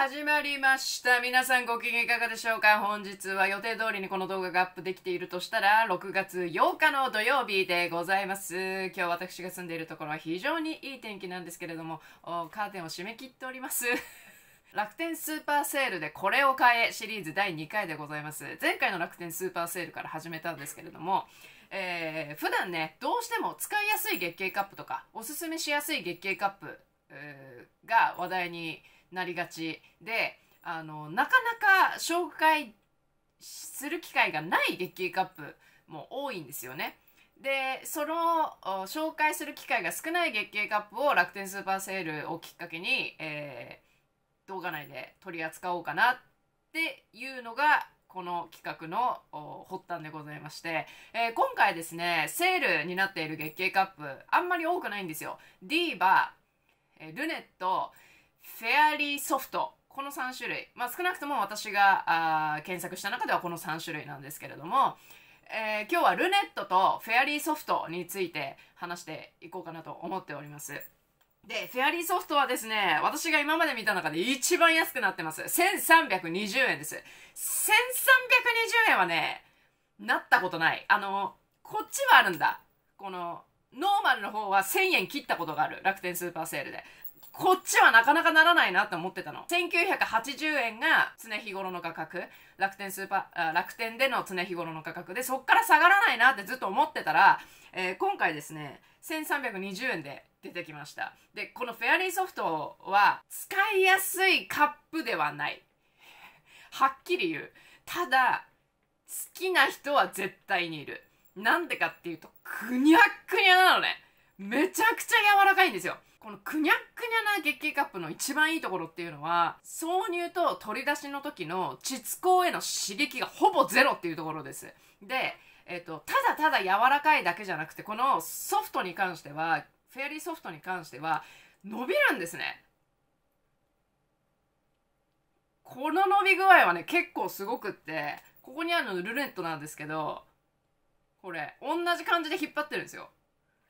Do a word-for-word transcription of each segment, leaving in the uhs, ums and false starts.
始まりました。皆さんご機嫌いかがでしょうか。本日は予定通りにこの動画がアップできているとしたらろくがつようかの土曜日でございます。今日私が住んでいるところは非常にいい天気なんですけれども、カーテンを閉め切っております。楽天スーパーセールでこれを買えシリーズだいにかいでございます。前回の楽天スーパーセールから始めたんですけれども、えー、普段ねどうしても使いやすい月経カップとかおすすめしやすい月経カップ、えー、が話題になりがちで、あのなかなか紹介する機会がない月経カップも多いんですよね。でその紹介する機会が少ない月経カップを楽天スーパーセールをきっかけに、えー、動画内で取り扱おうかなっていうのがこの企画の発端でございまして、えー、今回ですねセールになっている月経カップあんまり多くないんですよ。ディーバ、ルネット、フェアリーソフト、このさんしゅるい、まあ少なくとも私があ検索した中ではこのさんしゅるいなんですけれども、えー、今日はルネットとフェアリーソフトについて話していこうかなと思っております。で、フェアリーソフトはですね、私が今まで見た中で一番安くなってます。せんさんびゃくにじゅうえんです。せんさんびゃくにじゅうえんはね、なったことない。あの、こっちはあるんだ。この、ノーマルの方はせんえん切ったことがある。楽天スーパーセールで。こっちはなかなかならないなって思ってたの。せんきゅうひゃくはちじゅうえんが常日頃の価格。楽天スーパー、楽天での常日頃の価格で、そっから下がらないなってずっと思ってたら、えー、今回ですね、せんさんびゃくにじゅうえんで出てきました。で、このフェアリーソフトは使いやすいカップではない。はっきり言う。ただ、好きな人は絶対にいる。なんでかっていうと、くにゃっくにゃなのね。めちゃくちゃ柔らかいんですよ。このくにゃっくにゃな月経カップの一番いいところっていうのは、挿入と取り出しの時の膣口への刺激がほぼゼロっていうところです。で、えっと、ただただ柔らかいだけじゃなくて、このソフトに関しては、フェアリーソフトに関しては、伸びるんですね。この伸び具合はね、結構すごくって、ここにあるのルネットなんですけど、これ、同じ感じで引っ張ってるんですよ。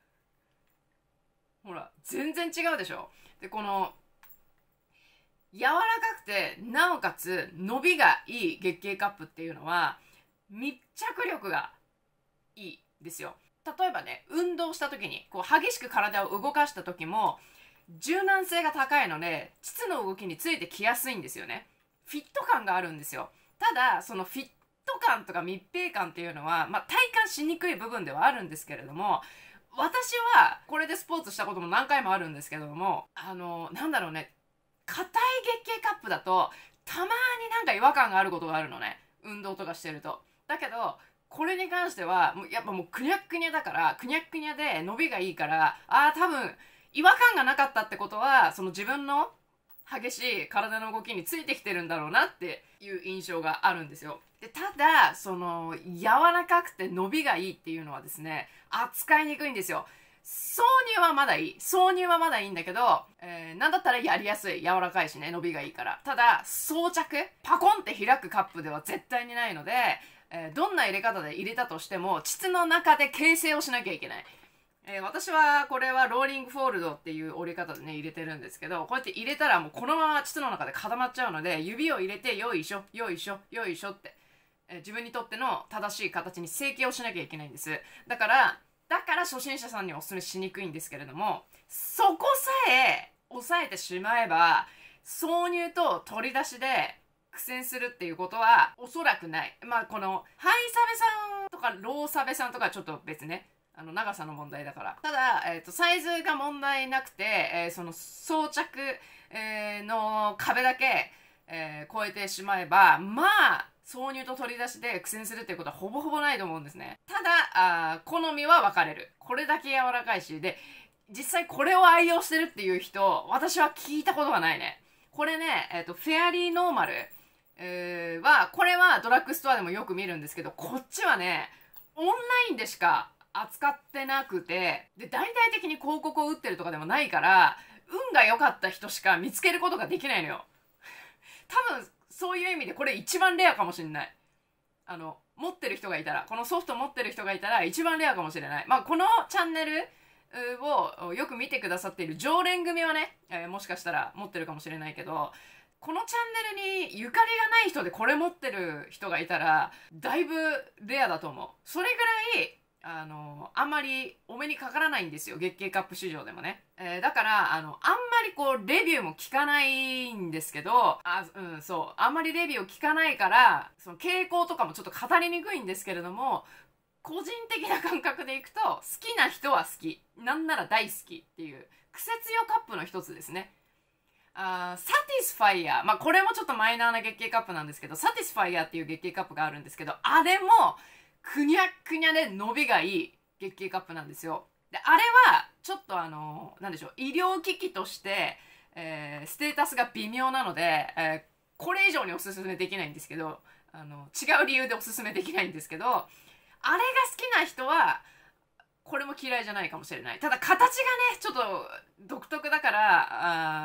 ほら、全然違うでしょ。で、この、柔らかくて、なおかつ伸びがいい月経カップっていうのは、密着力がいいですよ。例えばね、運動した時に、こう激しく体を動かした時も、柔軟性が高いので、膣の動きについてきやすいんですよね。フィット感があるんですよ。ただ、そのフィット感とか密閉感っていうのは、まあ、体感しにくい部分ではあるんですけれども、私はこれでスポーツしたことも何回もあるんですけども、あのなんだろうね、硬い月経カップだとたまになんか違和感があることがあるのね、運動とかしてると。だけどこれに関してはもうやっぱもうくにゃっくにゃだから、くにゃっくにゃで伸びがいいから、ああ多分違和感がなかったってことは、その自分の激しい体の動きについてきてるんだろうなっていう印象があるんですよ。で、ただその柔らかくて伸びがいいっていうのはですね、扱いにくいんですよ。挿入はまだいい。挿入はまだいいんだけど、えー、なんだったらやりやすい。柔らかいしね、伸びがいいから。ただ、装着パコンって開くカップでは絶対にないので、えー、どんな入れ方で入れたとしても、膣の中で形成をしなきゃいけない。えー、私はこれはローリングフォールドっていう折り方でね入れてるんですけど、こうやって入れたらもうこのまま膣の中で固まっちゃうので、指を入れてよいしょよいしょよいしょって、えー、自分にとっての正しい形に成形をしなきゃいけないんです。だからだから初心者さんにはおすすめしにくいんですけれども、そこさえ抑えてしまえば挿入と取り出しで苦戦するっていうことはおそらくない。まあこのハイサベさんとかローサベさんとかはちょっと別ね、あの長さの問題だから。ただ、えーと、サイズが問題なくて、えー、その装着、えー、の壁だけ、えー、超えてしまえば、まあ挿入と取り出しで苦戦するっていうことはほぼほぼないと思うんですね。ただあ好みは分かれる。これだけ柔らかいし、で実際これを愛用してるっていう人、私は聞いたことがないね。これね、えーと、フェアリーノーマル、えー、はこれはドラッグストアでもよく見るんですけど、こっちはねオンラインでしか扱ってなくて、で大々的に広告を打ってるとかでもないから、運が良かった人しか見つけることができないのよ。多分そういう意味でこれ一番レアかもしれない。あの持ってる人がいたら、このソフト持ってる人がいたら一番レアかもしれない。まあこのチャンネルをよく見てくださっている常連組はね、えー、もしかしたら持ってるかもしれないけど、 このチャンネルにゆかりがない人でこれ持ってる人がいたらだいぶレアだと思う。それぐらいあのあんまりお目にかからないんですよ、月経カップ市場でもね。えー、だからあのあんまりこうレビューも聞かないんですけど、あ、うん、そうあんまりレビューを聞かないからその傾向とかもちょっと語りにくいんですけれども、個人的な感覚でいくと好きな人は好き、なんなら大好きっていうクセ強カップの一つですね。あサティスファイア、まあこれもちょっとマイナーな月経カップなんですけど、サティスファイアっていう月経カップがあるんですけど、あれもくにゃくにゃで伸びがいい月経カップなんですよ。であれはちょっとあのなんでしょう、医療機器として、えー、ステータスが微妙なので、えー、これ以上におすすめできないんですけど、あの違う理由でおすすめできないんですけど、あれが好きな人はこれも嫌いじゃないかもしれない。ただ形がねちょっと独特だから、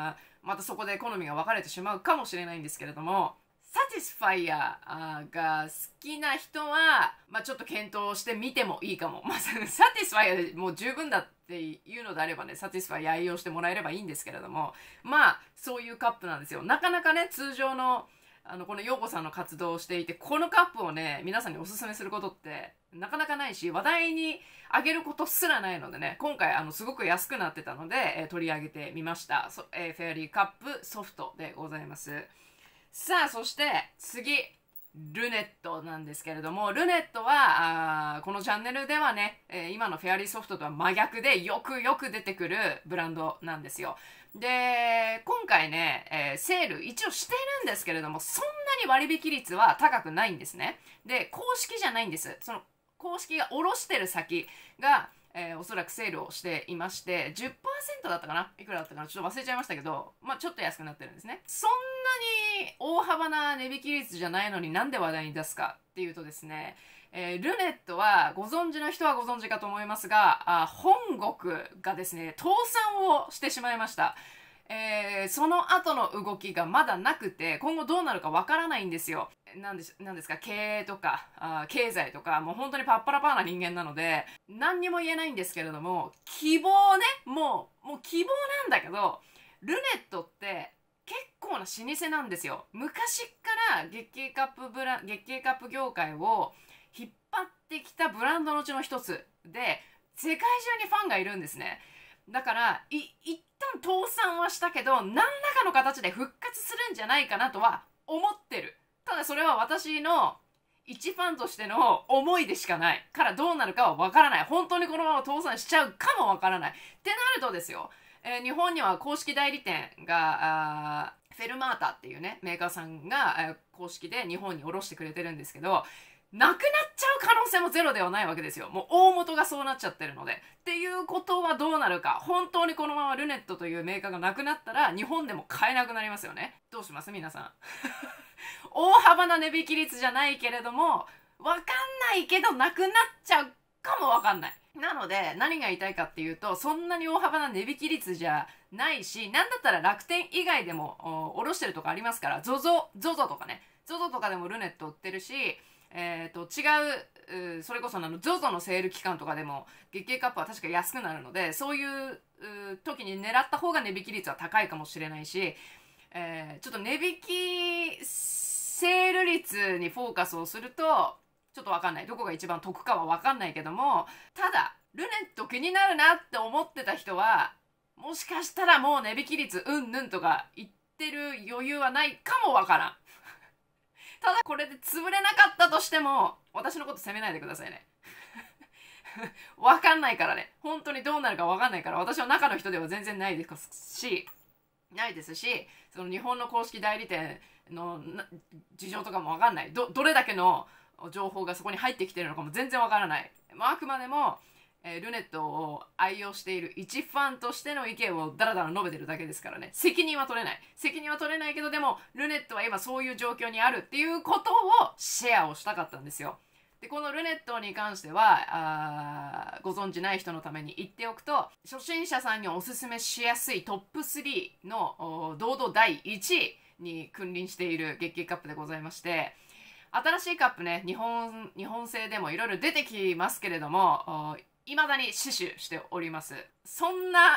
あまたそこで好みが分かれてしまうかもしれないんですけれども、サティスファイアが好きな人は、まあ、ちょっと検討してみてもいいかも。まあ、サティスファイアでもう十分だっていうのであればね、サティスファイア愛用してもらえればいいんですけれども、まあそういうカップなんですよ。なかなかね通常のあのこの陽子さんの活動をしていて、このカップをね皆さんにおすすめすることってなかなかないし、話題にあげることすらないのでね、今回あのすごく安くなってたので、えー、取り上げてみました。そえー、フェアリーカップソフトでございます。さあそして次ルネットなんですけれども、ルネットはあこのチャンネルではね、えー、今のフェアリーソフトとは真逆でよくよく出てくるブランドなんですよ。で今回ね、えー、セール一応してるんですけれども、そんなに割引率は高くないんですね。で公式じゃないんです。その公式が卸してる先が、えー、おそらくセールをしていまして じゅっパーセント だったかな、いくらだったかなちょっと忘れちゃいましたけど、まあちょっと安くなってるんですね。そんなに大幅な値引き率じゃないのになんで話題に出すかっていうとですね、えー、ルネットはご存知の人はご存知かと思いますが、あ本国がですね倒産をしてしまいました。えー、その後の動きがまだなくて、今後どうなるかわからないんですよ。なんです、なんですか、経営とかあ経済とか、もう本当にパッパラパーな人間なので何にも言えないんですけれども、希望ね、もうもう希望なんだけど、ルネットって結構な老舗なんですよ。昔から月経カップブラ月経カップ業界を引っ張ってきたブランドのうちの一つで、世界中にファンがいるんですね。だからい一旦倒産はしたけど、何らかの形で復活するんじゃないかなとは思ってる。ただそれは私の一ファンとしての思いでしかないからどうなるかはわからない。本当にこのまま倒産しちゃうかもわからないってなるとですよ、えー、日本には公式代理店があフェルマータっていうねメーカーさんが、えー、公式で日本に卸してくれてるんですけど、なくなっちゃう可能性もゼロではないわけですよ。もう大元がそうなっちゃってるので。っていうことはどうなるか。本当にこのままルネットというメーカーがなくなったら日本でも買えなくなりますよね。どうします皆さん。大幅な値引き率じゃないけれども、わかんないけどなくなっちゃうかもわかんない。なので何が言いたいかっていうと、そんなに大幅な値引き率じゃないし、なんだったら楽天以外でも卸してるとかありますから、ZOZO、ZOZO とかね、ZOZO とかでもルネット売ってるし、えー、と違う、それこそあの ZOZO のセール期間とかでも月経カップは確か安くなるので、そういう時に狙った方が値引き率は高いかもしれないし、えー、ちょっと値引きセール率にフォーカスをするとちょっと分かんない、どこが一番得かは分かんないけども、ただルネット気になるなって思ってた人はもしかしたらもう値引き率うんぬんとか言ってる余裕はないかも分からん。ただこれで潰れなかったとしても私のこと責めないでくださいね。わかんないからね。本当にどうなるかわかんないから、私は中の人では全然ないですし、ないですし、その日本の公式代理店の事情とかもわかんない。ど、どれだけの情報がそこに入ってきてるのかも全然わからない。まあ、あくまでも、えー、ルネットを愛用している一ファンとしての意見をダラダラ述べてるだけですからね。責任は取れない。責任は取れないけど、でもルネットは今そういう状況にあるっていうことをシェアをしたかったんですよ。でこのルネットに関してはあご存知ない人のために言っておくと、初心者さんにおすすめしやすいトップスリーの堂々だいいちいに君臨している月経カップでございまして、新しいカップね、日本日本製でもいろいろ出てきますけれども、未だに死守しております。そんな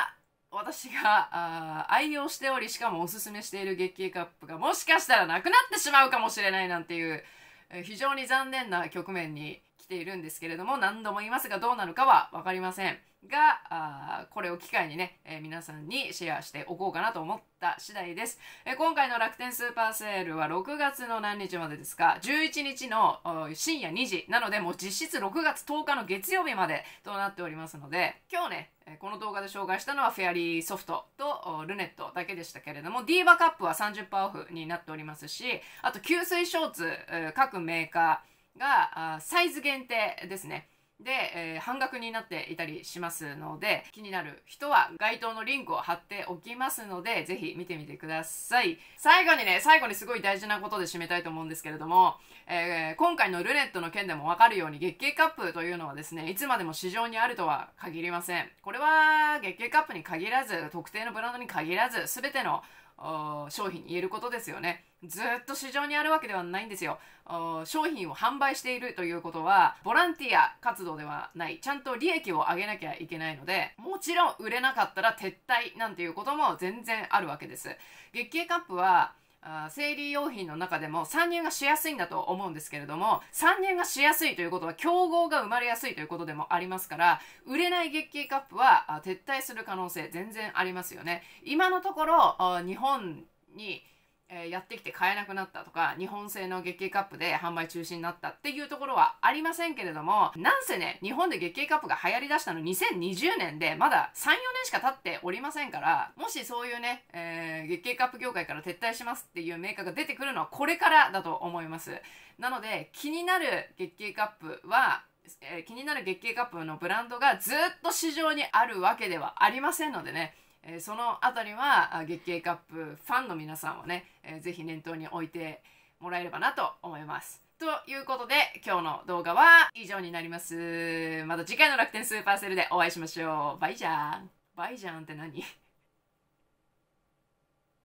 私があ愛用しており、しかもおすすめしている月経カップがもしかしたらなくなってしまうかもしれないなんていう、えー非常に残念な局面に来ているんですけれども、何度も言いますがどうなるかは分かりませんが、あこれを機会にね、えー皆さんにシェアしておこうかなと思った次第です。えー今回の楽天スーパーセールはろくがつの何日までですか、じゅういちにちのお深夜にじなので、もう実質ろくがつとおかの月曜日までとなっておりますので、今日ねえーこの動画で紹介したのはフェアリーソフトとおルネットだけでしたけれども、ディーバカップは さんじゅっパーセント オフになっておりますし、あと吸水ショーツ、えー各メーカーがあサイズ限定ですね。で、えー半額になっていたりしますので、気になる人は該当のリンクを貼っておきますので、ぜひ見てみてください。最後にね、最後にすごい大事なことで締めたいと思うんですけれども、えー今回のルネットの件でもわかるように、月経カップというのはですね、いつまでも市場にあるとは限りません。これは月経カップに限らず、特定のブランドに限らず、すべての商品に言えることですよね。ずっと市場にあるわけではないんですよ。商品を販売しているということはボランティア活動ではない、ちゃんと利益を上げなきゃいけないので、もちろん売れなかったら撤退なんていうことも全然あるわけです。月経カップはあ生理用品の中でも参入がしやすいんだと思うんですけれども、参入がしやすいということは競合が生まれやすいということでもありますから、売れない月経カップはあ撤退する可能性全然ありますよね。今のところあ日本にえーやってきて買えなくなったとか、日本製の月経カップで販売中止になったっていうところはありませんけれども、なんせね、日本で月経カップが流行りだしたのにせんにじゅうねんで、まださん、よねんしか経っておりませんから、もしそういうね、えー月経カップ業界から撤退しますっていうメーカーが出てくるのはこれからだと思います。なので、気になる月経カップは、えー気になる月経カップのブランドがずっと市場にあるわけではありませんのでね、えーそのあたりは月経カップファンの皆さんはね、えーぜひ念頭に置いてもらえればなと思います。ということで今日の動画は以上になります。また次回の楽天スーパーセールでお会いしましょう。バイじゃん。バイじゃんって何